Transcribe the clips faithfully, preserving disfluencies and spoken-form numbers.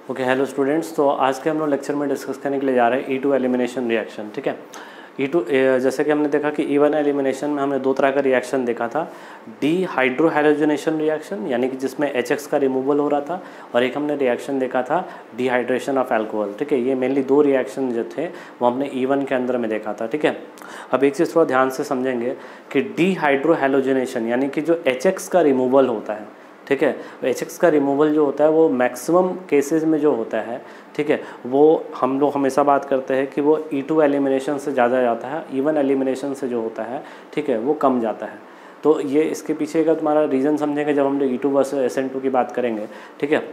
Okay hello students, तो आज के हम लोग लेक्चर में डिस्कस करने के लिए जा रहे हैं ई टू एलिमिनेशन रिएक्शन। ठीक है, ई टू जैसे कि हमने देखा कि ई वन एलिमिनेशन में हमने दो तरह का रिएक्शन देखा था, डी हाइड्रोहैलोजनेशन रिएक्शन यानी कि जिसमें एच एक्स का रिमूवल हो रहा था, और एक हमने रिएक्शन देखा था डिहाइड्रेशन ऑफ अल्कोहल। ठीक है, ये मेनली दो रिएक्शन जो थे वो हमने ई वन के अंदर में देखा था। ठीक है, अब एक चीज़ थोड़ा ध्यान से समझेंगे कि डी हाइड्रोहैलोजनेशन यानी कि जो एच एक्स का रिमूवल होता है, ठीक है, एच एक्स का रिमूवल जो होता है वो मैक्सिमम केसेस में जो होता है, ठीक है, वो हम लोग हमेशा बात करते हैं कि वो ई टू एलिमिनेशन से ज़्यादा जाता है, ई वन एलिमिनेशन से जो होता है, ठीक है, वो कम जाता है। तो ये इसके पीछे का तुम्हारा रीज़न समझेंगे जब हम लोग E two versus S N two की बात करेंगे। ठीक है,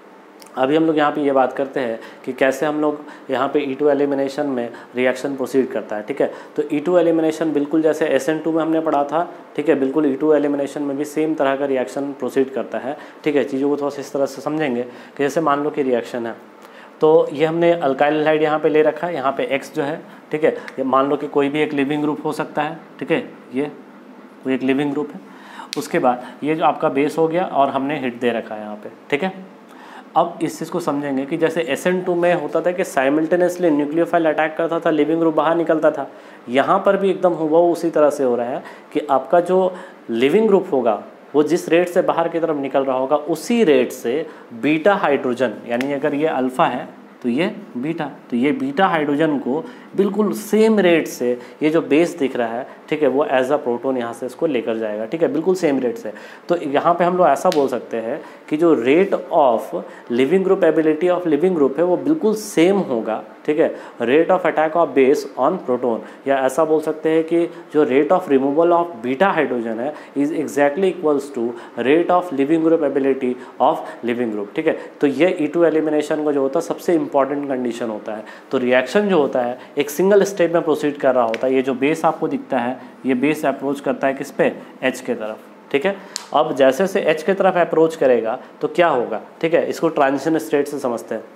अभी हम लोग यहाँ पे ये बात करते हैं कि कैसे हम लोग यहाँ पे ई टू एलिमिनेशन में रिएक्शन प्रोसीड करता है। ठीक है, तो ई टू एलिमिनेशन बिल्कुल जैसे एस एन टू में हमने पढ़ा था, ठीक है, बिल्कुल ई टू एलिमिनेशन में भी सेम तरह का रिएक्शन प्रोसीड करता है। ठीक है, चीज़ों को थोड़ा सा इस तरह से समझेंगे कि जैसे मान लो कि रिएक्शन है, तो ये हमने अल्काइल हैलाइड यहाँ पे ले रखा है, यहाँ पे एक्स जो है, ठीक है, ये मान लो कि कोई भी एक लिविंग ग्रुप हो सकता है। ठीक है, ये कोई एक लिविंग ग्रुप है। उसके बाद ये जो आपका बेस हो गया और हमने हिट दे रखा है यहाँ पे। ठीक है, अब इस चीज़ को समझेंगे कि जैसे एस एन टू में होता था कि साइमल्टेनियसली न्यूक्लियोफाइल अटैक करता था, लिविंग ग्रुप बाहर निकलता था, यहाँ पर भी एकदम हुबहू उसी तरह से हो रहा है कि आपका जो लिविंग ग्रुप होगा वो जिस रेट से बाहर की तरफ निकल रहा होगा उसी रेट से बीटा हाइड्रोजन, यानी अगर ये अल्फ़ा है तो ये बीटा, तो ये बीटा हाइड्रोजन को बिल्कुल सेम रेट से ये जो बेस दिख रहा है, ठीक है, वो एज अ प्रोटोन यहाँ से इसको लेकर जाएगा। ठीक है, बिल्कुल सेम रेट से। तो यहाँ पे हम लोग ऐसा बोल सकते हैं कि जो rate of leaving group ability of leaving group है वो बिल्कुल सेम होगा, ठीक है, rate of attack of base on proton, या ऐसा बोल सकते हैं कि जो rate of removal of beta hydrogen है is exactly equals to rate of leaving group ability of leaving group. ठीक है, तो ये ई टू एलिमिनेशन का जो होता है सबसे इंपॉर्टेंट कंडीशन होता है। तो रिएक्शन जो होता है एक सिंगल स्टेप में प्रोसीड कर रहा होता है। ये जो बेस आपको दिखता है ये बेस अप्रोच करता है किस पे, एच के तरफ। ठीक है, अब जैसे से एच के तरफ अप्रोच करेगा तो क्या होगा, ठीक है, इसको ट्रांजिशन स्टेट से समझते हैं।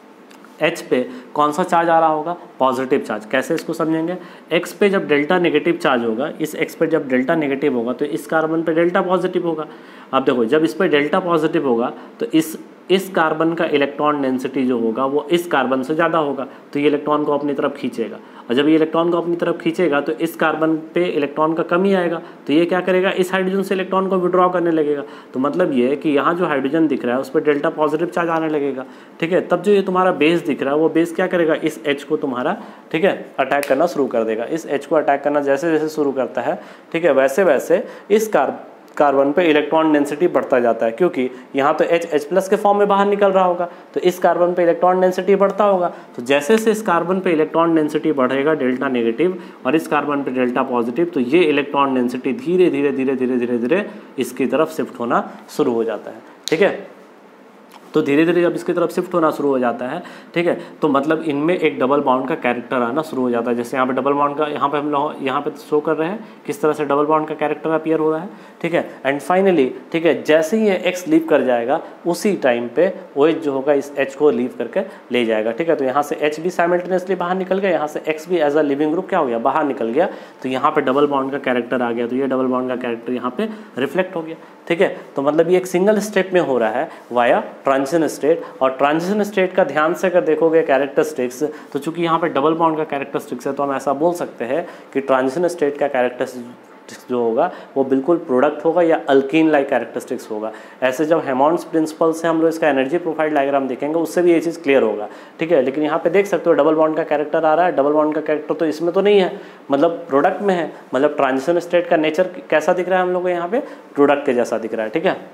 एच पे कौन सा चार्ज आ रहा होगा, पॉजिटिव चार्ज। कैसे इसको समझेंगे, एक्स पे जब डेल्टा नेगेटिव चार्ज होगा, इस एक्स पे जब डेल्टा नेगेटिव होगा तो इस कार्बन पे डेल्टा पॉजिटिव होगा। अब देखो जब इस पे डेल्टा पॉजिटिव होगा तो इस इस कार्बन का इलेक्ट्रॉन डेंसिटी जो होगा वो इस कार्बन से ज़्यादा होगा, तो ये इलेक्ट्रॉन को अपनी तरफ खींचेगा, और जब ये इलेक्ट्रॉन को अपनी तरफ खींचेगा तो इस कार्बन पे इलेक्ट्रॉन का कमी आएगा, तो ये क्या करेगा, इस हाइड्रोजन से इलेक्ट्रॉन को विड्रॉ करने लगेगा। तो मतलब ये है कि यहाँ जो हाइड्रोजन दिख रहा है उस पर डेल्टा पॉजिटिव चार्ज आने लगेगा। ठीक है, तब जो ये तुम्हारा बेस दिख रहा है वो बेस क्या करेगा, इस एच को तुम्हारा, ठीक है, अटैक करना शुरू कर देगा। इस एच को अटैक करना जैसे जैसे शुरू करता है, ठीक है, वैसे वैसे इस कार्ब कार्बन पे इलेक्ट्रॉन डेंसिटी बढ़ता जाता है, क्योंकि यहाँ तो H H प्लस के फॉर्म में बाहर निकल रहा होगा, तो इस कार्बन पे इलेक्ट्रॉन डेंसिटी बढ़ता होगा। तो जैसे से इस कार्बन पे इलेक्ट्रॉन डेंसिटी बढ़ेगा डेल्टा नेगेटिव और इस कार्बन पे डेल्टा पॉजिटिव, तो ये इलेक्ट्रॉन डेंसिटी धीरे धीरे धीरे धीरे धीरे धीरे इसकी तरफ शिफ्ट होना शुरू हो जाता है। ठीक है, तो धीरे धीरे जब इसकी तरफ शिफ्ट होना शुरू हो जाता है, ठीक है, तो मतलब इनमें एक डबल बॉन्ड का कैरेक्टर आना शुरू हो जाता है। जैसे यहाँ पे डबल बॉन्ड का यहाँ पे हम लोग यहाँ पे शो कर रहे हैं किस तरह से डबल बॉन्ड का कैरेक्टर अपीयर हो रहा है। ठीक है, एंड फाइनली, ठीक है, जैसे ही ये एक्स लीव कर जाएगा उसी टाइम पे ओ एच जो होगा इस एच को लीव करके ले जाएगा। ठीक है, तो यहाँ से एच भी साइमल्टेनियसली बाहर निकल गया, यहाँ से एक्स भी एज अ लिविंग ग्रुप क्या हो गया, बाहर निकल गया, तो यहाँ पे डबल बॉन्ड का कैरेक्टर आ गया, तो ये डबल बॉन्ड का कैरेक्टर यहाँ पे रिफ्लेक्ट हो गया। ठीक है, तो मतलब ये एक सिंगल स्टेप में हो रहा है वाया ट्रांजिशन स्टेट, और ट्रांजिशन स्टेट का ध्यान से अगर देखोगे कैरेक्टरिस्टिक्स, तो चूंकि यहाँ पे डबल बॉन्ड का कैरेक्टरिस्टिक्स है तो हम ऐसा बोल सकते हैं कि ट्रांजिशन स्टेट का कैरेक्टरिस्टिक्स जो होगा वो बिल्कुल प्रोडक्ट होगा या अल्कीन लाइक कैरेक्टरिस्टिक्स होगा। ऐसे जब हेमॉन्ड्स प्रिंसिपल से हम लोग इसका एनर्जी प्रोफाइल डायग्राम देखेंगे उससे भी ये चीज़ क्लियर होगा। ठीक है, लेकिन यहाँ पे देख सकते हो डबल बॉन्ड का कैरेक्टर आ रहा है, डबल बॉन्ड का कैरेक्टर तो इसमें तो नहीं है, मतलब प्रोडक्ट में है, मतलब ट्रांजिशन स्टेट का नेचर कैसा दिख रहा है हम लोग को यहाँ पे, प्रोडक्ट के जैसा दिख रहा है। ठीक है,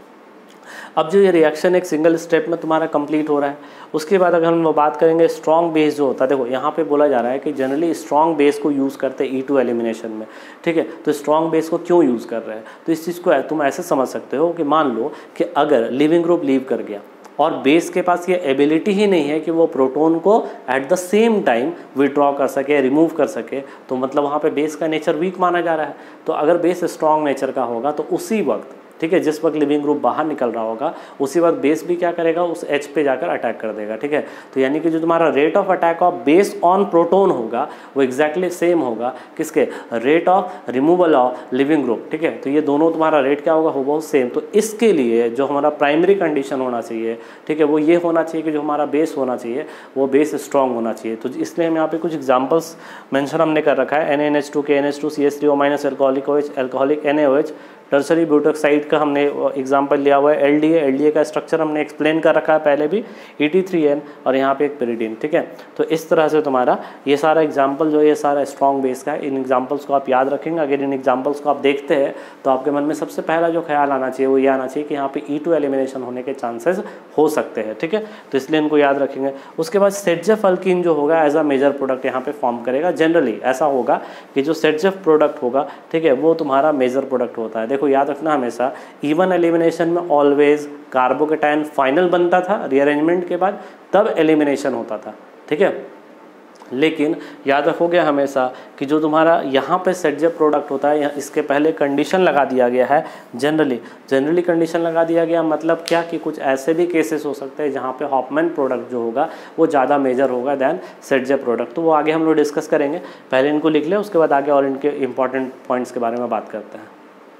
अब जो ये रिएक्शन एक सिंगल स्टेप में तुम्हारा कंप्लीट हो रहा है, उसके बाद अगर हम वो बात करेंगे स्ट्रॉन्ग बेस जो होता है, देखो यहाँ पे बोला जा रहा है कि जनरली स्ट्रॉन्ग बेस को यूज़ करते हैं ई टू एलिमिनेशन में। ठीक है, तो स्ट्रॉन्ग बेस को क्यों यूज़ कर रहे हैं, तो इस चीज़ को तुम ऐसे समझ सकते हो कि मान लो कि अगर लिविंग ग्रुप लीव कर गया और बेस के पास ये एबिलिटी ही नहीं है कि वो प्रोटोन को at the same time withdraw कर सके, रिमूव कर सके, तो मतलब वहाँ पे बेस का नेचर वीक माना जा रहा है। तो अगर बेस स्ट्रॉन्ग नेचर का होगा तो उसी वक्त, ठीक है, जिस वक्त लिविंग ग्रुप बाहर निकल रहा होगा उसी वक्त बेस भी क्या करेगा, उस एच पे जाकर अटैक कर देगा। ठीक है, तो यानी कि जो तुम्हारा rate of attack of base on proton होगा वो एग्जैक्टली सेम होगा किसके, rate of removal of leaving group. ठीक है, तो ये दोनों तुम्हारा रेट क्या होगा, हो बहुत सेम। तो इसके लिए जो हमारा प्राइमरी कंडीशन होना चाहिए, ठीक है, वो ये होना चाहिए कि जो हमारा बेस होना चाहिए वो बेस स्ट्रॉन्ग होना चाहिए। तो इसलिए हम यहाँ पे कुछ एग्जांपल्स मेंशन हमने कर रखा है, N A N H two, K N H two, C H three O minus, alcoholic OH, alcoholic N A O H, tertiary butoxide का हमने एग्जांपल लिया हुआ है, L D A, L D A का स्ट्रक्चर हमने explain कर रखा है पहले भी, ई टी थ्री एन और यहाँ पे एक पेरिडीन। ठीक है, तो इस तरह से तुम्हारा ये सारा एग्जांपल जो है ये सारा स्ट्रॉन्ग बेस का है। इन एग्जांपल्स को आप याद रखेंगे। अगर इन एग्जांपल्स को आप देखते हैं तो आपके मन में सबसे पहला जो ख्याल आना चाहिए वो ये आना चाहिए कि यहाँ पे ई टू एलिमिनेशन होने के चांसेस हो सकते हैं। ठीक है, तो इसलिए इनको याद रखेंगे। उसके बाद सेटजेफ अल्कीन जो होगा एज अ मेजर प्रोडक्ट यहाँ पे फॉर्म करेगा। जनरली ऐसा होगा कि जो सेटजेफ प्रोडक्ट होगा, ठीक है, वो तुम्हारा मेजर प्रोडक्ट होता है। देखो याद रखना हमेशा, इवन एलिमिनेशन में ऑलवेज कार्बोकेटायन फाइनल बनता था रीअरेंजमेंट के बाद, तब एलिमिनेशन होता था। ठीक है, लेकिन याद रखोगे हमेशा कि जो तुम्हारा यहाँ पे सेटजेफ प्रोडक्ट होता है, इसके पहले कंडीशन लगा दिया गया है। जनरली जनरली कंडीशन लगा दिया गया मतलब क्या कि कुछ ऐसे भी केसेस हो सकते हैं जहाँ पे हॉफमैन प्रोडक्ट जो होगा वो ज़्यादा मेजर होगा दैन सेटजेफ प्रोडक्ट। तो वो आगे हम लोग डिस्कस करेंगे। पहले इनको लिख लें, उसके बाद आगे और इनके इंपॉर्टेंट पॉइंट्स के बारे में बात करते हैं।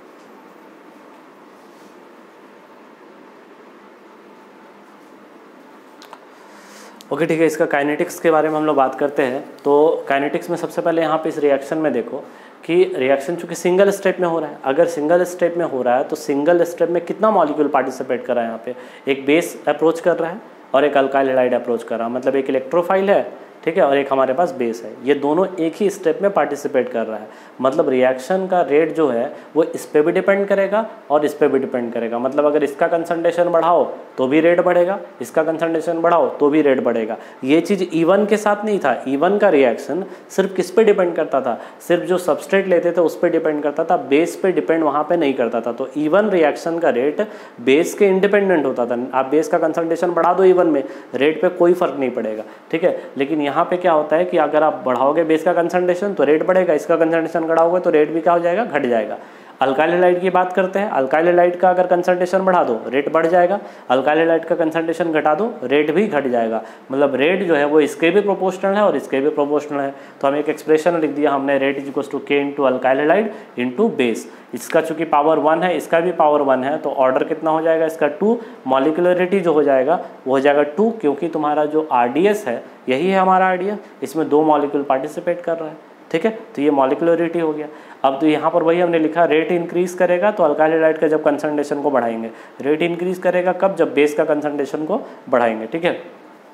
ओके ठीक है, इसका काइनेटिक्स के बारे में हम लोग बात करते हैं। तो काइनेटिक्स में सबसे पहले यहाँ पे इस रिएक्शन में देखो कि रिएक्शन चूंकि सिंगल स्टेप में हो रहा है, अगर सिंगल स्टेप में हो रहा है तो सिंगल स्टेप में कितना मॉलिक्यूल पार्टिसिपेट कर रहा है। यहाँ पे एक बेस अप्रोच कर रहा है और एक अल्काइल हैलाइड अप्रोच कर रहा है, मतलब एक इलेक्ट्रोफाइल है, ठीक है, और एक हमारे पास बेस है। ये दोनों एक ही स्टेप में पार्टिसिपेट कर रहा है, मतलब रिएक्शन का रेट जो है वो इस पे भी डिपेंड करेगा और इस पे भी डिपेंड करेगा। मतलब अगर इसका कंसंट्रेशन बढ़ाओ तो भी रेट बढ़ेगा, इसका कंसंट्रेशन बढ़ाओ तो भी रेट बढ़ेगा। ये चीज़ ई वन के साथ नहीं था। ई वन का रिएक्शन सिर्फ किस पे डिपेंड करता था, सिर्फ जो सबस्ट्रेट लेते थे उस पर डिपेंड करता था, बेस पे डिपेंड वहाँ पे नहीं करता था। तो ई वन रिएक्शन का रेट बेस के इंडिपेंडेंट होता था। आप बेस का कंसंट्रेशन बढ़ा दो ई वन में, रेट पे कोई फर्क नहीं पड़ेगा। ठीक है, लेकिन यहाँ पे क्या होता है कि अगर आप बढ़ाओगे बेस का कंसंट्रेशन तो रेट बढ़ेगा, इसका कंसंट्रेशन बढ़ाओगे तो रेट भी क्या हो जाएगा, घट जाएगा। अल्काइल हैलाइड की बात करते हैं, अल्काइल हैलाइड का अगर कंसंट्रेशन बढ़ा दो रेट बढ़ जाएगा, अल्काइल हैलाइड का कंसंट्रेशन घटा दो रेट भी घट जाएगा। मतलब रेट जो है वो इसके भी प्रोपोर्शनल है और इसके भी प्रोपोर्शनल है। तो हम एक एक्सप्रेशन लिख दिया हमने, rate is equal to K into alkyl halide into base. इसका चूंकि पावर वन है, इसका भी पावर वन है, तो ऑर्डर कितना हो जाएगा इसका टू। मॉलिक्यूलरिटी जो हो जाएगा वो हो जाएगा टू, क्योंकि तुम्हारा जो आर डी एस है यही है हमारा आर डी एस, इसमें दो मॉलिक्यूल पार्टिसिपेट कर रहा है। ठीक है, तो ये मॉलिक्यूलरिटी हो गया। अब तो यहाँ पर वही हमने लिखा, रेट इंक्रीज करेगा तो अल्काइल हैलाइड का जब कंसंट्रेशन को बढ़ाएंगे, रेट इंक्रीज करेगा कब, जब बेस का कंसंट्रेशन को बढ़ाएंगे। ठीक है,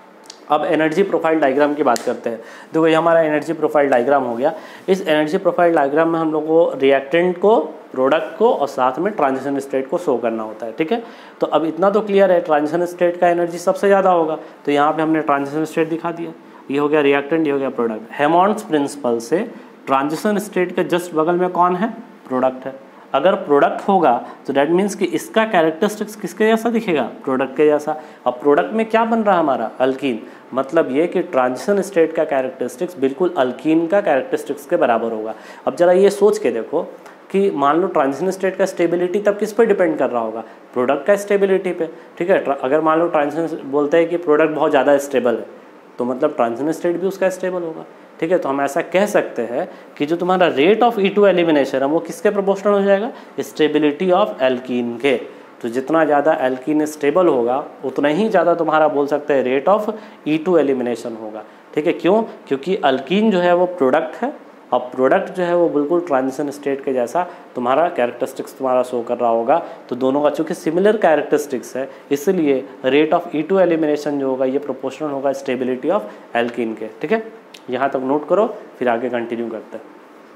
अब एनर्जी प्रोफाइल डायग्राम की बात करते हैं। देखो ये हमारा एनर्जी प्रोफाइल डायग्राम हो गया। इस एनर्जी प्रोफाइल डायग्राम में हम लोग को रिएक्टेंट को, प्रोडक्ट को और साथ में ट्रांजिशन स्टेट को शो करना होता है। ठीक है, तो अब इतना तो क्लियर है, ट्रांजिशन स्टेट का एनर्जी सबसे ज़्यादा होगा, तो यहाँ पे हमने ट्रांजिशन स्टेट दिखा दिया। ये हो गया रिएक्टेंट, ये हो गया प्रोडक्ट। हेमॉन्ड्स प्रिंसिपल से ट्रांजिशन स्टेट के जस्ट बगल में कौन है, प्रोडक्ट है। अगर प्रोडक्ट होगा तो दैट मीन्स कि इसका कैरेक्टरिस्टिक्स किसके जैसा दिखेगा, प्रोडक्ट के जैसा। अब प्रोडक्ट में क्या बन रहा है हमारा, अल्कीन, मतलब ये कि ट्रांजिशन स्टेट का कैरेक्टरिस्टिक्स बिल्कुल अल्कीन का कैरेक्टरिस्टिक्स के बराबर होगा। अब जरा ये सोच के देखो कि मान लो ट्रांजिशन स्टेट का स्टेबिलिटी तब किस पे डिपेंड कर रहा होगा, प्रोडक्ट का स्टेबिलिटी पे। ठीक है, अगर मान लो ट्रांजिशन बोलते हैं कि प्रोडक्ट बहुत ज़्यादा स्टेबल है तो मतलब ट्रांजिशन स्टेट भी उसका स्टेबल होगा। ठीक है, तो हम ऐसा कह सकते हैं कि जो तुम्हारा rate of E two elimination है वो किसके प्रोपोर्शनल हो जाएगा, स्टेबिलिटी ऑफ एल्कीन के। तो जितना ज़्यादा एल्कीन स्टेबल होगा उतना ही ज़्यादा तुम्हारा बोल सकते हैं rate of E two elimination होगा। ठीक है, क्यों, क्योंकि अल्कीन जो है वो प्रोडक्ट है और प्रोडक्ट जो है वो बिल्कुल ट्रांजिशन स्टेट के जैसा तुम्हारा कैरेक्टरिस्टिक्स तुम्हारा शो कर रहा होगा। तो दोनों का चूँकि सिमिलर कैरेक्टरिस्टिक्स है इसलिए rate of E two elimination जो होगा ये प्रोपोर्शनल होगा स्टेबिलिटी ऑफ एल्कीन के। ठीक है, यहाँ तक नोट करो, फिर आगे कंटिन्यू करते हैं।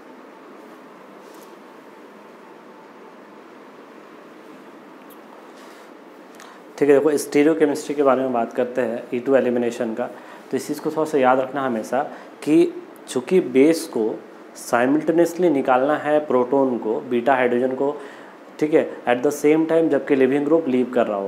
ठीक है, देखो स्टीरियोकेमिस्ट्री के बारे में बात करते हैं ई टू एलिमिनेशन का। तो इस चीज़ को थोड़ा सा याद रखना हमेशा कि चूँकि बेस को साइमल्टेनियसली निकालना है प्रोटॉन को, बीटा हाइड्रोजन को, ठीक है, एट द सेम टाइम जबकि लिविंग ग्रुप लीव कर रहा होगा।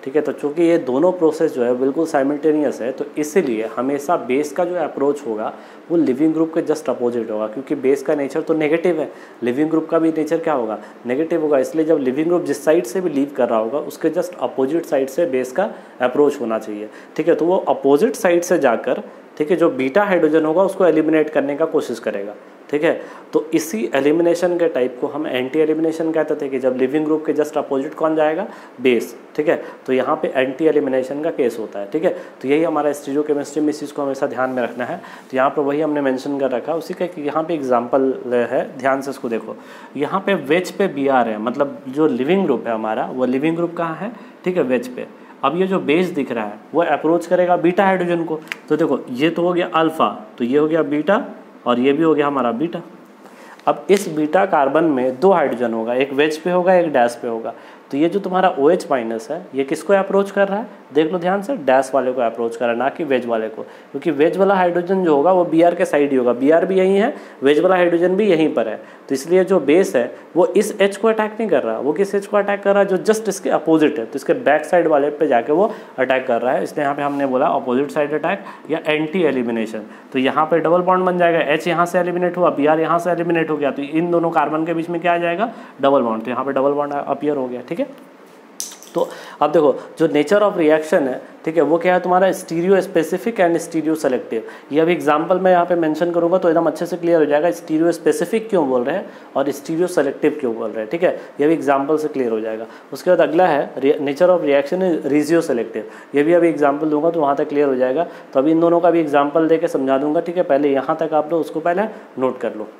ठीक है। तो चूँकि ये दोनों प्रोसेस जो है बिल्कुल साइमल्टेनियस है, तो इसीलिए हमेशा बेस का जो अप्रोच होगा वो लिविंग ग्रुप के जस्ट अपोजिट होगा, क्योंकि बेस का नेचर तो नेगेटिव है, लिविंग ग्रुप का भी नेचर क्या होगा, नेगेटिव होगा। इसलिए जब लिविंग ग्रुप जिस साइड से भी लीव कर रहा होगा उसके जस्ट अपोजिट साइड से बेस का अप्रोच होना चाहिए, ठीक है। तो वो अपोजिट साइड से जाकर, ठीक है, जो बीटा हाइड्रोजन होगा उसको एलिमिनेट करने का कोशिश करेगा, ठीक है। तो इसी एलिमिनेशन के टाइप को हम एंटी एलिमिनेशन कहते थे कि जब लिविंग ग्रुप के जस्ट अपोजिट कौन जाएगा, बेस, ठीक है। तो यहाँ पे एंटी एलिमिनेशन का केस होता है, ठीक है। तो यही हमारा स्टीरियोकेमिस्ट्री में इस चीज़ को हमेशा ध्यान में रखना है। तो यहाँ पर वही हमने मेंशन कर रखा, उसी का यहाँ पे एग्जांपल है, ध्यान से इसको देखो। यहाँ पे वेज पे बी आर है, मतलब जो लिविंग ग्रुप है हमारा वो लिविंग ग्रुप कहाँ है, ठीक है, वेज पे। अब ये जो बेस दिख रहा है वो अप्रोच करेगा बीटा हाइड्रोजन को। तो देखो ये तो हो गया अल्फ़ा, तो ये हो गया बीटा और ये भी हो गया हमारा बीटा। अब इस बीटा कार्बन में दो हाइड्रोजन होगा, एक वेज पे होगा एक डैश पे होगा। तो ये जो तुम्हारा ओ एच माइनस है ये किसको अप्रोच कर रहा है, देख लो ध्यान से, डैश वाले को अप्रोच कर रहा है, ना कि वेज वाले को, क्योंकि वेज वाला हाइड्रोजन जो होगा वो बी आर के साइड ही होगा, बी आर भी यहीं है, वेज वाला हाइड्रोजन भी यहीं पर है। तो इसलिए जो बेस है वो इस एच को अटैक नहीं कर रहा, वो किस एच को अटैक कर रहा है, जो जस्ट इसके अपोजिट है। तो इसके बैक साइड वाले पे जाके वो अटैक कर रहा है, इसलिए यहाँ पे हमने बोला अपोजिट साइड अटैक या एंटी एलिमिनेशन। तो यहाँ पे डबल बॉन्ड बन जाएगा, एच यहाँ से एलिमिनेट हुआ, बी आर यहाँ से एलिमिनेट हो गया, तो इन दोनों कार्बन के बीच में क्या आ जाएगा, डबल बॉन्ड। तो यहाँ पे डबल बॉन्ड अपीयर हो गया, ठीक है। तो अब देखो जो नेचर ऑफ रिएक्शन है, ठीक है, वो क्या है तुम्हारा stereospecific and stereoselective. ये अभी एग्जांपल में यहाँ पे मेंशन करूँगा तो एकदम अच्छे से क्लियर हो जाएगा स्टीरियो स्पेसिफिक क्यों बोल रहे हैं और स्टीरियो सेलेक्टिव क्यों बोल रहे हैं, ठीक है। ये भी एग्जांपल से क्लियर हो जाएगा। उसके बाद अगला है nature of reaction is regioselective. ये भी अभी एग्जाम्पल दूंगा तो वहाँ तक क्लियर हो जाएगा। तो अभी इन दोनों का भी एग्जाम्पल दे के समझा दूंगा, ठीक है। पहले यहाँ तक आप लोग उसको पहले नोट कर लो।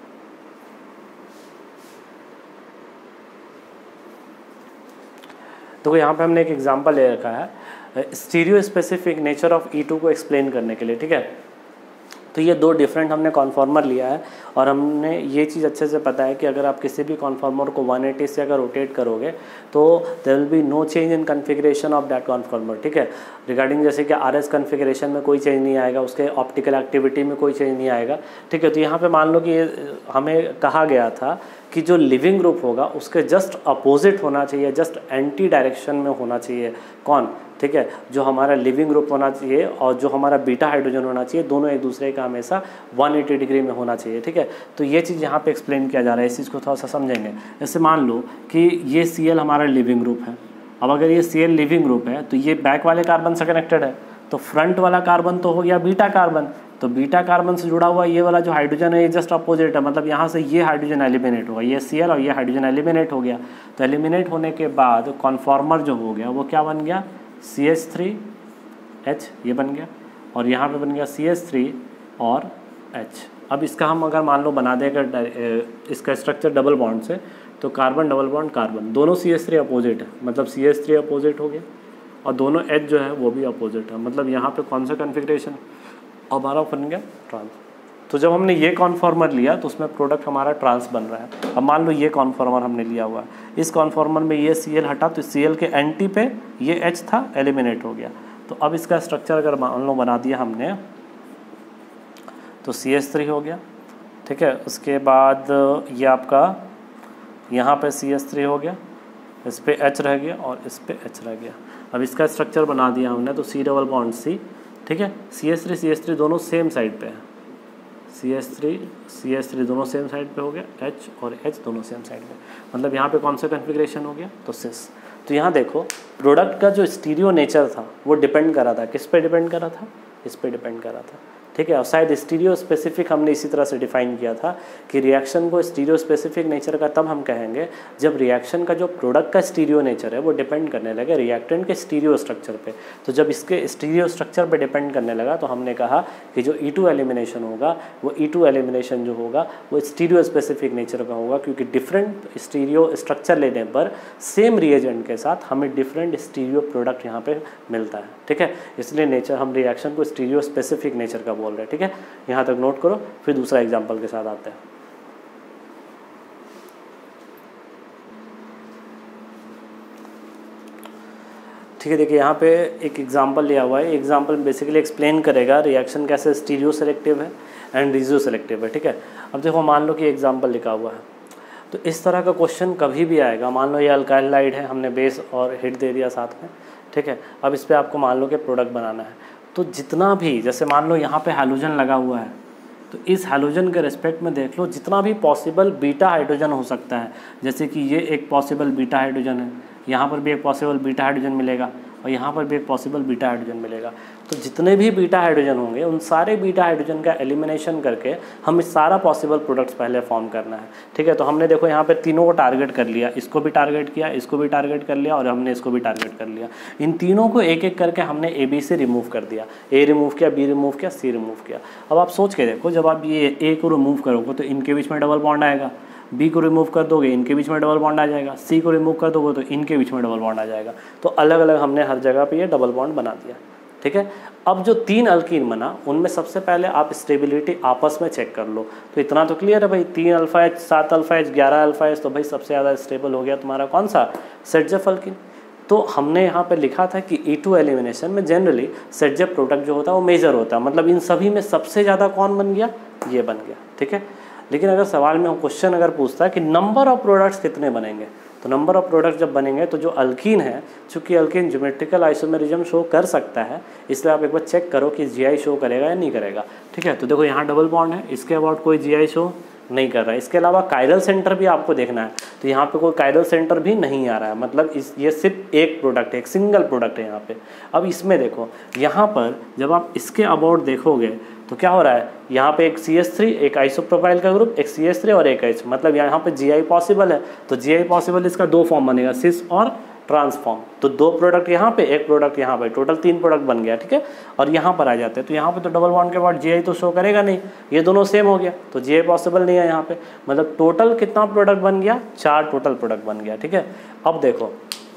तो यहाँ पे हमने एक एग्जांपल ले रखा है stereospecific nature of E two को एक्सप्लेन करने के लिए, ठीक है। तो ये दो डिफरेंट हमने कॉन्फॉर्मर लिया है और हमने ये चीज़ अच्छे से पता है कि अगर आप किसी भी कॉन्फॉर्मर को वन एटी से अगर रोटेट करोगे तो there will be no change in configuration of that conformer, ठीक है। रिगार्डिंग जैसे कि आर एस कॉन्फ़िगरेशन में कोई चेंज नहीं आएगा, उसके ऑप्टिकल एक्टिविटी में कोई चेंज नहीं आएगा, ठीक है। तो यहाँ पे मान लो कि ये हमें कहा गया था कि जो लिविंग ग्रुप होगा उसके जस्ट अपोजिट होना चाहिए, जस्ट एंटी डायरेक्शन में होना चाहिए, कौन, ठीक है, जो हमारा लिविंग ग्रुप होना चाहिए और जो हमारा बीटा हाइड्रोजन होना चाहिए, दोनों एक दूसरे का हमेशा वन एटी डिग्री में होना चाहिए, ठीक है। तो ये चीज़ यहाँ पे एक्सप्लेन किया जा रहा है, इस चीज़ को थोड़ा सा समझेंगे। जैसे मान लो कि ये सी एल हमारा लिविंग ग्रुप है। अब अगर ये सी एल लिविंग ग्रुप है तो ये बैक वाले कार्बन से कनेक्टेड है, तो फ्रंट वाला कार्बन तो हो गया बीटा कार्बन। तो बीटा कार्बन से जुड़ा हुआ ये वाला जो हाइड्रोजन है ये जस्ट अपोजिट है, मतलब यहाँ से ये हाइड्रोजन एलिमिनेट होगा, ये सी एल और ये हाइड्रोजन एलिमिनेट हो गया। तो एलिमिनेट होने के बाद कॉन्फॉर्मर जो हो गया वो क्या बन गया, सी एच थ्री एच, ये बन गया, और यहाँ पे बन गया सी एच थ्री और एच। अब इसका हम अगर मान लो बना देगा इसका स्ट्रक्चर डबल बॉन्ड से, तो कार्बन डबल बॉन्ड कार्बन, दोनों सी एच थ्री अपोजिट है, मतलब सी एच थ्री अपोजिट हो गया और दोनों एच जो है वो भी अपोजिट है, मतलब यहाँ पे कौन सा कॉन्फ़िगरेशन हमारा बन गया, ट्रांस। तो जब हमने ये कॉन्फॉर्मर लिया तो उसमें प्रोडक्ट हमारा ट्रांस बन रहा है। अब मान लो ये कॉन्फॉर्मर हमने लिया हुआ है, इस कॉन्फॉर्मर में ये सी एल हटा तो सी एल के एंटी पे ये एच था, एलिमिनेट हो गया। तो अब इसका स्ट्रक्चर अगर मान लो बना दिया हमने तो सी एच थ्री हो गया, ठीक है। उसके बाद ये आपका यहाँ पे सी एच थ्री हो गया, इस पे एच रह गया और इस पे एच रह गया। अब इसका स्ट्रक्चर बना दिया हमने तो सी डबल बॉन्ड सी, ठीक है। C H three C H three दोनों सेम साइड पे है, C H three C H three दोनों सेम साइड पे हो गया, एच और एच दोनों सेम साइड पे, मतलब यहाँ पे कौन सा कॉन्फ़िगरेशन हो गया, तो सिस। तो यहाँ देखो प्रोडक्ट का जो स्टीरियो नेचर था वो डिपेंड कर रहा था, किस पे डिपेंड कर रहा था, इस पे डिपेंड कर रहा था, ठीक है। और शायद स्टीरियो स्पेसिफिक हमने इसी तरह से डिफाइन किया था कि रिएक्शन को स्टीरियो स्पेसिफिक नेचर का तब हम कहेंगे जब रिएक्शन का जो प्रोडक्ट का स्टीरियो नेचर है वो डिपेंड करने लगे रिएक्टेंट के स्टीरियो स्ट्रक्चर पे। तो जब इसके स्टीरियो स्ट्रक्चर पे डिपेंड करने लगा तो हमने कहा कि जो ई टू एलिमिनेशन होगा वो ई टू एलिमिनेशन जो होगा वो स्टीरियो स्पेसिफिक नेचर का होगा, क्योंकि डिफरेंट स्टीरियो स्ट्रक्चर लेने पर सेम रिएजेंट के साथ हमें डिफरेंट स्टीरियो प्रोडक्ट यहाँ पे मिलता है, ठीक है। इसलिए नेचर हम रिएक्शन को स्टीरियो स्पेसिफिक नेचर का बोल रहे हैं, ठीक है। यहाँ तक नोट करो, फिर दूसरा एग्जांपल के साथ आते हैं। ठीक है, देखिए यहाँ पे एक एग्जांपल लिया हुआ है। एग्जांपल बेसिकली एक्सप्लेन करेगा रिएक्शन कैसे स्टीरियो सेलेक्टिव है एंड रिजियो सेलेक्टिव है, ठीक है। अब देखो मान लो कि एग्जांपल लिखा हुआ है, तो इस तरह का क्वेश्चन कभी भी आएगा। मान लो ये अल्काइलाइड है, हमने बेस और हिट दे दिया साथ में, ठीक है। अब इस पर आपको मान लो कि प्रोडक्ट बनाना है, तो जितना भी, जैसे मान लो यहाँ पे हैलोजन लगा हुआ है, तो इस हैलोजन के रिस्पेक्ट में देख लो जितना भी पॉसिबल बीटा हाइड्रोजन हो सकता है, जैसे कि ये एक पॉसिबल बीटा हाइड्रोजन है, यहाँ पर भी एक पॉसिबल बीटा हाइड्रोजन मिलेगा और यहाँ पर भी एक पॉसिबल बीटा हाइड्रोजन मिलेगा। तो जितने भी बीटा हाइड्रोजन होंगे उन सारे बीटा हाइड्रोजन का एलिमिनेशन करके हम इस सारा पॉसिबल प्रोडक्ट्स पहले फॉर्म करना है, ठीक है। तो हमने देखो यहाँ पे तीनों को टारगेट कर लिया, इसको भी टारगेट किया, इसको भी टारगेट कर लिया और हमने इसको भी टारगेट कर लिया। इन तीनों को एक एक करके हमने ए बी से रिमूव कर दिया, ए रिमूव किया, बी रिमूव किया, सी रिमूव किया। अब आप सोच के देखो, जब आप ये ए को रिमूव करोगे तो इनके बीच में डबल बॉन्ड आएगा, बी को रिमूव कर दोगे इनके बीच में डबल बॉन्ड आ जाएगा, सी को रिमूव कर दोगे तो इनके बीच में डबल बॉन्ड आ जाएगा। तो अलग अलग हमने हर जगह पे ये डबल बॉन्ड बना दिया, ठीक है। अब जो तीन अल्कीन बना उनमें सबसे पहले आप स्टेबिलिटी आपस में चेक कर लो। तो इतना तो क्लियर है भाई, तीन अल्फा एच, सात अल्फा एच, ग्यारह अल्फा एच, तो भाई सबसे ज़्यादा स्टेबल हो गया तुम्हारा कौन सा, सेटजेफ अल्कीन। तो हमने यहाँ पे लिखा था कि ई टू एलिमिनेशन में जनरली सेटजेफ प्रोडक्ट जो होता है वो मेजर होता है, मतलब इन सभी में सबसे ज़्यादा कौन बन गया, ये बन गया, ठीक है। लेकिन अगर सवाल में क्वेश्चन अगर पूछता है कि नंबर ऑफ प्रोडक्ट्स कितने बनेंगे, तो नंबर ऑफ प्रोडक्ट्स जब बनेंगे तो जो अल्कीन है, चूंकि अल्कीन ज्योमेट्रिकल आइसोमेरिज्म शो कर सकता है, इसलिए आप एक बार चेक करो कि जीआई शो करेगा या नहीं करेगा, ठीक है। तो देखो यहाँ डबल बॉन्ड है, इसके अबाउट कोई जीआई शो नहीं कर रहा है। इसके अलावा कायरल सेंटर भी आपको देखना है, तो यहाँ पे कोई कायरल सेंटर भी नहीं आ रहा है, मतलब इस ये सिर्फ एक प्रोडक्ट है, एक सिंगल प्रोडक्ट है यहाँ पे। अब इसमें देखो, यहाँ पर जब आप इसके अबाउट देखोगे तो क्या हो रहा है, यहाँ पे एक सी एच थ्री, एक आइसोप्रोपाइल का ग्रुप, एक सी एच थ्री और एक H, मतलब यहाँ पे जी आई पॉसिबल है। तो जी आई पॉसिबल इसका दो फॉर्म बनेगा, सिस और ट्रांसफॉर्म। तो दो प्रोडक्ट यहाँ पे, एक प्रोडक्ट यहाँ पे, टोटल तीन प्रोडक्ट बन गया, ठीक है। और यहाँ पर आ जाते हैं तो यहाँ पे तो डबल बॉन्ड के बाद जी आई तो शो करेगा नहीं, ये दोनों सेम हो गया, तो जी आई पॉसिबल नहीं है यहाँ पे। मतलब टोटल कितना प्रोडक्ट बन गया, चार टोटल प्रोडक्ट बन गया, ठीक है। अब देखो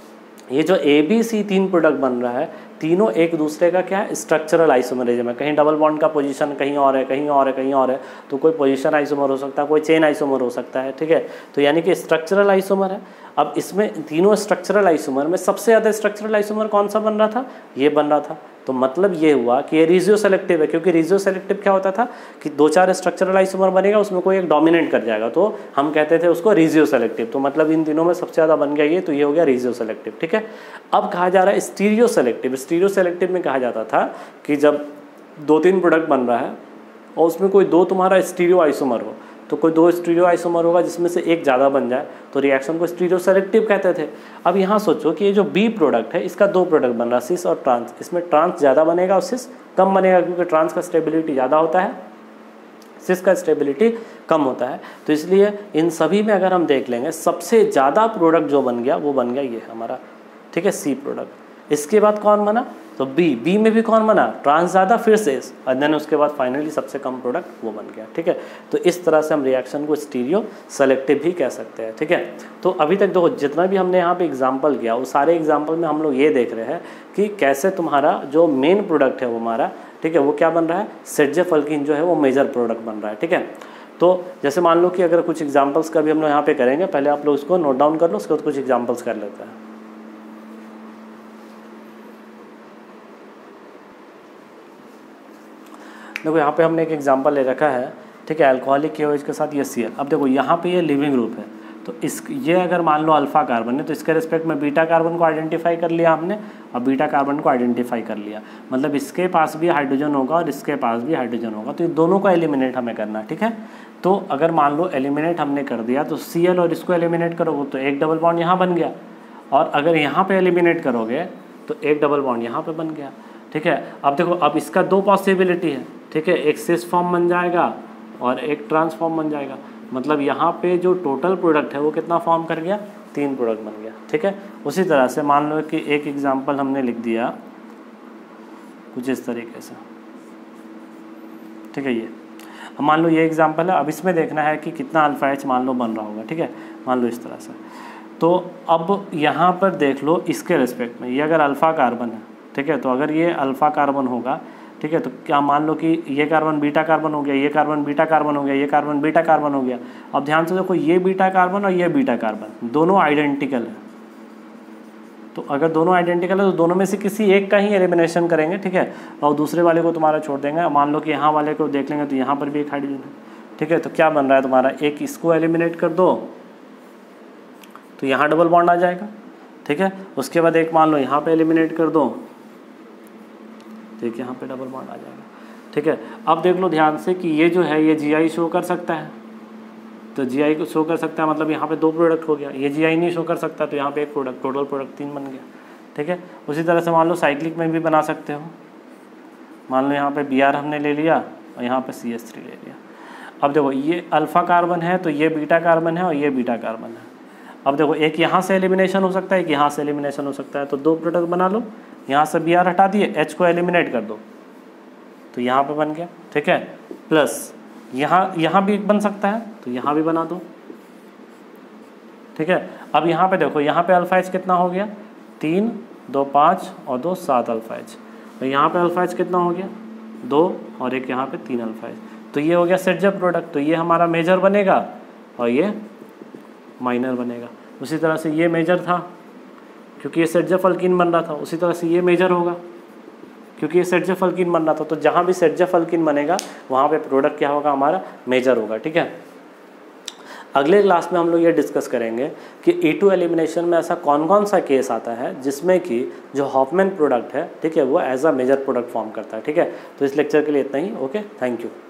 ये जो ए बी सी तीन प्रोडक्ट बन रहा है, तीनों एक दूसरे का क्या है, स्ट्रक्चरल आइसोमरिज्म है। कहीं डबल बॉन्ड का पोजीशन कहीं और है, कहीं और है, कहीं और है, तो कोई पोजीशन आइसोमर हो सकता है, कोई चेन आइसोमर हो सकता है, ठीक है। तो यानी कि स्ट्रक्चरल आइसोमर है। अब इसमें तीनों स्ट्रक्चरल आइसोमर में सबसे ज़्यादा स्ट्रक्चरल आइसोमर कौन सा बन रहा था, ये बन रहा था। तो मतलब ये हुआ कि ये रिजियो सेलेक्टिव है, क्योंकि रिजियो सेलेक्टिव क्या होता था कि दो चार स्ट्रक्चरल आइसोमर बनेगा, उसमें कोई एक डोमिनेट कर जाएगा, तो हम कहते थे उसको रिजियो सेलेक्टिव। तो मतलब इन तीनों में सबसे ज़्यादा बन गया ये, तो ये हो गया रिजियो सेलेक्टिव, ठीक है। अब कहा जा रहा है स्टीरियो सेलेक्टिव। स्टीरियो सेलेक्टिव में कहा जाता था कि जब दो तीन प्रोडक्ट बन रहा है और उसमें कोई दो तुम्हारा स्टीरियो आइसोमर हो, तो कोई दो स्टीरियो आइसोमर होगा जिसमें से एक ज़्यादा बन जाए, तो रिएक्शन को स्टीरियो सेलेक्टिव कहते थे। अब यहाँ सोचो कि ये जो बी प्रोडक्ट है, इसका दो प्रोडक्ट बन रहा है, सिस और ट्रांस। इसमें ट्रांस ज़्यादा बनेगा और सिस कम बनेगा, क्योंकि ट्रांस का स्टेबिलिटी ज़्यादा होता है, सिस का स्टेबिलिटी कम होता है। तो इसलिए इन सभी में अगर हम देख लेंगे, सबसे ज़्यादा प्रोडक्ट जो बन गया वो बन गया ये हमारा, ठीक है, सी प्रोडक्ट। इसके बाद कौन बना, तो बी बी में भी कौन बना, ट्रांस ज़्यादा, फिर से और देन उसके बाद फाइनली सबसे कम प्रोडक्ट वो बन गया, ठीक है। तो इस तरह से हम रिएक्शन को स्टीरियो सेलेक्टिव भी कह सकते हैं, ठीक है। तो अभी तक देखो जितना भी हमने यहाँ पे एग्जांपल किया, वो सारे एग्जांपल में हम लोग ये देख रहे हैं कि कैसे तुम्हारा जो मेन प्रोडक्ट है वो हमारा, ठीक है, वो क्या बन रहा है, सेटजेफ अल्कीन जो है वो मेजर प्रोडक्ट बन रहा है, ठीक है। तो जैसे मान लो कि अगर कुछ एग्जाम्पल्स का भी हम लोग यहाँ पे करेंगे, पहले आप लोग उसको नोट डाउन कर लो, उसके बाद कुछ एग्जाम्पल्स कर लेते हैं। देखो यहाँ पे हमने एक एग्जांपल ले रखा है, ठीक है, अल्कोहलिक के ओएच के साथ ये सी एल। अब देखो यहाँ पे ये लिविंग ग्रुप है, तो इस ये अगर मान लो अल्फा कार्बन है, तो इसके रिस्पेक्ट में बीटा कार्बन को आइडेंटिफाई कर लिया हमने और बीटा कार्बन को आइडेंटिफाई कर लिया, मतलब इसके पास भी हाइड्रोजन होगा और इसके पास भी हाइड्रोजन होगा, तो ये दोनों को एलिमिनेट हमें करना है, ठीक है। तो अगर मान लो एलिमिनेट हमने कर दिया, तो सी एल और इसको एलिमिनेट करोगे तो एक डबल बॉन्ड यहाँ बन गया, और अगर यहाँ पर एलिमिनेट करोगे तो एक डबल बॉन्ड यहाँ पर बन गया, ठीक है। अब देखो अब इसका दो पॉसिबिलिटी है, ठीक है, एक सिस फॉर्म बन जाएगा और एक ट्रांसफॉर्म बन जाएगा, मतलब यहाँ पे जो टोटल प्रोडक्ट है वो कितना फॉर्म कर गया, तीन प्रोडक्ट बन गया, ठीक है। उसी तरह से मान लो कि एक एग्जांपल हमने लिख दिया कुछ इस तरीके से, ठीक है। ये अब मान लो ये एग्जांपल है, अब इसमें देखना है कि कितना अल्फा एच मान लो बन रहा होगा, ठीक है, मान लो इस तरह से। तो अब यहाँ पर देख लो इसके रिस्पेक्ट में, ये अगर अल्फ़ा कार्बन है, ठीक है, तो अगर ये अल्फ़ा कार्बन होगा, ठीक है, तो क्या मान लो कि ये कार्बन बीटा कार्बन हो गया, ये कार्बन बीटा कार्बन हो गया, ये कार्बन बीटा कार्बन हो गया। अब ध्यान से देखो, ये बीटा कार्बन और ये बीटा कार्बन दोनों आइडेंटिकल है, तो अगर दोनों आइडेंटिकल है तो दोनों में से किसी एक का ही एलिमिनेशन करेंगे, ठीक है, और दूसरे वाले को तुम्हारा छोड़ देंगे। मान लो कि यहाँ वाले को देख लेंगे तो यहाँ पर भी एक हाइड्रोजन है, ठीक है, तो क्या बन रहा है तुम्हारा, एक इसको एलिमिनेट कर दो तो यहाँ डबल बॉन्ड आ जाएगा, ठीक है। उसके बाद एक मान लो यहाँ पे एलिमिनेट कर दो, ठीक है, यहाँ पे डबल बॉन्ड आ जाएगा, ठीक है। अब देख लो ध्यान से कि ये जो है ये जी आई शो कर सकता है, तो जी आई को शो कर सकता है, मतलब यहाँ पे दो प्रोडक्ट हो गया। ये जी आई नहीं शो कर सकता तो यहाँ पे एक प्रोडक्ट, टोटल प्रोडक्ट तीन बन गया, ठीक है। उसी तरह से मान लो साइक्लिक में भी बना सकते हो, मान लो यहाँ पे बी आर हमने ले लिया और यहाँ पे सी एच थ्री ले लिया। अब देखो ये अल्फ़ा कार्बन है तो ये बीटा कार्बन है और ये बीटा कार्बन है। अब देखो एक यहाँ से एलिमिनेशन हो सकता है, एक यहाँ से एलिमिनेशन हो सकता है, तो दो प्रोडक्ट बना लो, यहाँ से बी आर हटा दिए, एच को एलिमिनेट कर दो तो यहाँ पे बन गया, ठीक है। प्लस यहाँ यहाँ भी बन सकता है तो यहाँ भी बना दो, ठीक है। अब यहाँ पे देखो यहाँ पे अल्फा एच कितना हो गया, तीन, दो पाँच और दो सात अल्फा एच, तो यहाँ पे अल्फा एच कितना हो गया, दो और एक यहाँ पे तीन अल्फा एच, तो ये हो गया सेट प्रोडक्ट। तो ये हमारा मेजर बनेगा और ये माइनर बनेगा। उसी तरह से ये मेजर था क्योंकि ये सेट अल्कीन बन रहा था, उसी तरह से ये मेजर होगा क्योंकि ये सेट अल्कीन बन रहा था। तो जहाँ भी सेट अल्कीन बनेगा वहाँ पे प्रोडक्ट क्या होगा, हमारा मेजर होगा, ठीक है। अगले क्लास में हम लोग ये डिस्कस करेंगे कि ई टू एलिमिनेशन में ऐसा कौन कौन सा केस आता है जिसमें कि जो हॉफमैन प्रोडक्ट है, ठीक है, वो as a major product form करता है, ठीक है। तो इस लेक्चर के लिए इतना ही, ओके, थैंक यू।